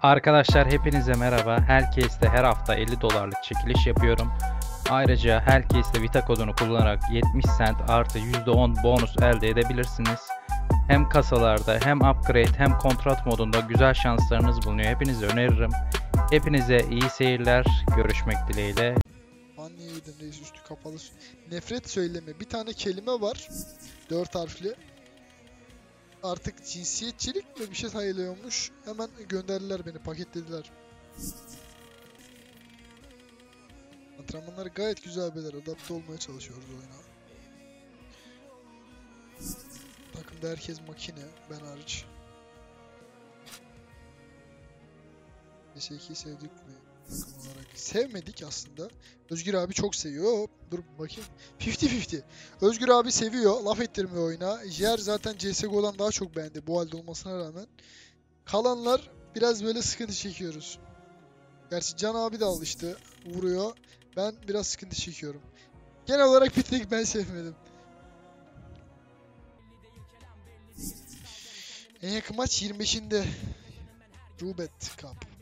Arkadaşlar hepinize merhaba. Helkeys'te her hafta 50 dolarlık çekiliş yapıyorum. Ayrıca Helkeys'te Vita kodunu kullanarak 70 cent artı %10 bonus elde edebilirsiniz. Hem kasalarda hem upgrade hem kontrat modunda güzel şanslarınız bulunuyor. Hepinize öneririm. Hepinize iyi seyirler. Görüşmek dileğiyle. Anne yedim reis, üstü kapalı. Nefret söylemi. Bir tane kelime var. 4 harfli. Artık cinsiyetçilik mi bir şey sayılıyormuş. Hemen gönderdiler beni, paketlediler. Antrenmanları gayet güzel beyler. Adapte olmaya çalışıyoruz oyuna. Takımda herkes makine. Ben hariç. PS2'yi sevdik mi? Takım olarak. Sevmedik aslında. Özgür abi çok seviyor. Dur bakayım. 50-50. Özgür abi seviyor. Laf ettirmiyor oyuna. Jer zaten CSGO'dan daha çok beğendi bu halde olmasına rağmen. Kalanlar biraz böyle sıkıntı çekiyoruz. Gerçi Can abi de alıştı. Vuruyor. Ben biraz sıkıntı çekiyorum. Genel olarak bir tek ben sevmedim. En yakın maç 25'inde. Rubet Cup.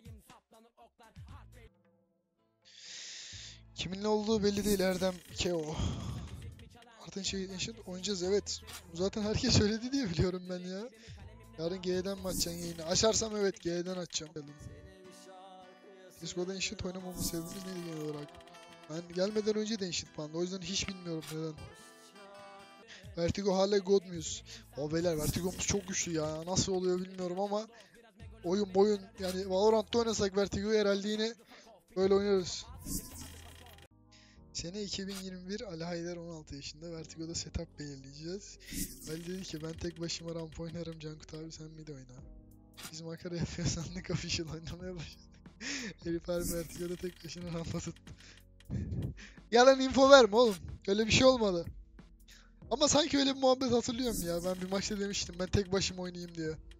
Kiminle olduğu belli değil, Erdem Keo. Artın eşit oynayacağız, evet. Zaten herkes söyledi diye biliyorum ben ya. Yarın G'den mi açacaksın yayını? Açarsam evet G'den açacağım. Discord'dan eşit oynamamın sebebimiz neydi genel olarak? Ben gelmeden önce de eşit panda, o yüzden hiç bilmiyorum neden. Vertigo hala God muyuz? O beyler Vertigo'muz çok güçlü ya. Nasıl oluyor bilmiyorum ama oyun yani Valorant'ta oynasak Vertigo'yu herhalde yine böyle oynarız. Sene 2021, Ali Haydar 16 yaşında. Vertigo'da setup belirleyeceğiz. Ali dedi ki ben tek başıma ramp oynarım, Cankut abi sen mid oyna. Biz makara yapıyoruz, sandık official oynamaya başladık. Herif harbi Vertigo'da tek başına rampa tuttu. Yalan info verme oğlum. Öyle bir şey olmadı. Ama sanki öyle bir muhabbet hatırlıyorum ya. Ben bir maçta demiştim ben tek başıma oynayayım diye.